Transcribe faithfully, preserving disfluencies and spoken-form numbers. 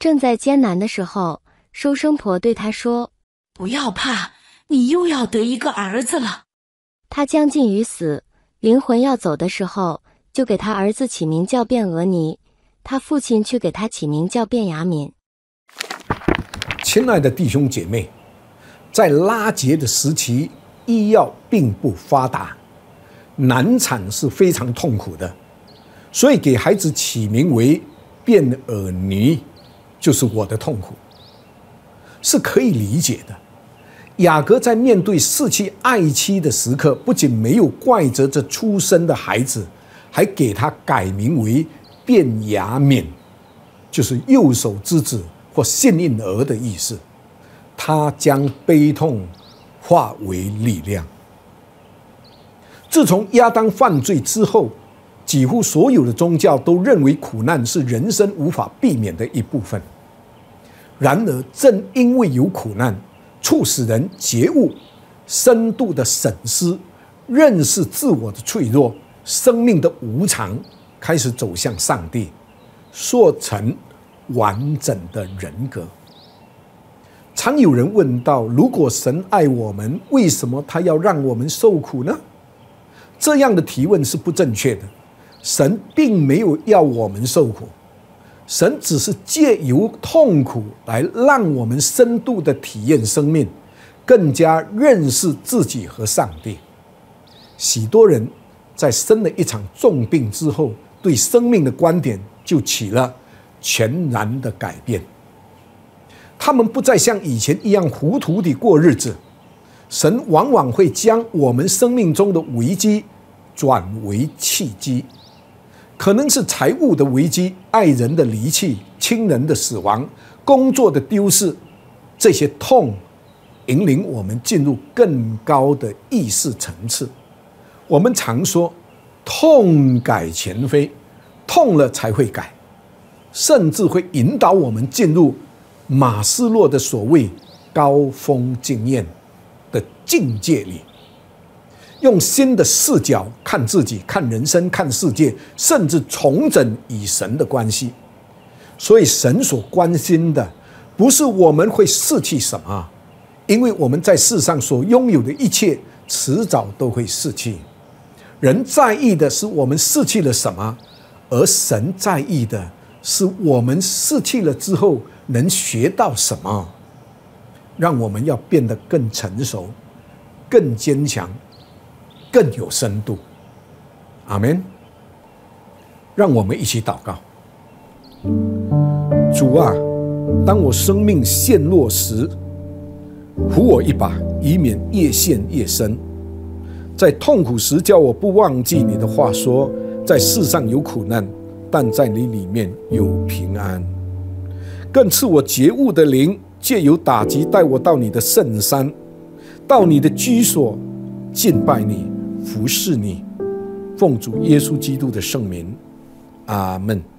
正在艰难的时候，收生婆对他说： 不要怕，你又要得一个儿子了。 他将近于死，灵魂要走的时候，就给他儿子起名叫便俄尼，他父亲却给他起名叫便雅悯。 亲爱的弟兄姐妹，在拉结的时期，医药并不发达，难产是非常痛苦的，所以给孩子起名为便尔尼，就是我的痛苦，是可以理解的。雅各在面对逝去爱妻的时刻，不仅没有怪责这出生的孩子，还给他改名为便雅悯，就是右手之子或幸运儿的意思。他将悲痛化为力量。自从亚当犯罪之后，几乎所有的宗教都认为苦难是人生无法避免的一部分。然而，正因为有苦难，促使人觉悟、深度的审思、认识自我的脆弱、生命的无常，开始走向上帝，塑成完整的人格。常有人问到：如果神爱我们，为什么他要让我们受苦呢？这样的提问是不正确的。神并没有要我们受苦，神只是借由痛苦来让我们深度的体验生命，更加认识自己和上帝。许多人在生了一场重病之后，对生命的观点就起了全然的改变。他们不再像以前一样糊涂地过日子，神往往会将我们生命中的危机转为契机，可能是财务的危机、爱人的离弃、亲人的死亡、工作的丢失，这些痛引领我们进入更高的意识层次。我们常说痛改前非，痛了才会改，甚至会引导我们进入马斯洛的所谓高峰经验的境界里，用新的视角看自己、看人生、看世界，甚至重整与神的关系。所以神所关心的不是我们会失去什么，因为我们在世上所拥有的一切迟早都会逝去。人在意的是我们失去了什么，而神在意的是我们失去了之后能学到什么，让我们要变得更成熟、更坚强、更有深度。阿们。让我们一起祷告。主啊，当我生命陷落时，扶我一把，以免越陷越深。在痛苦时，叫我不忘记你的话说，在世上有苦难，但在你里面有平安。更赐我觉悟的灵，借由打击带我到你的圣山，到你的居所，敬拜你，服侍你。奉主耶稣基督的圣名，阿们。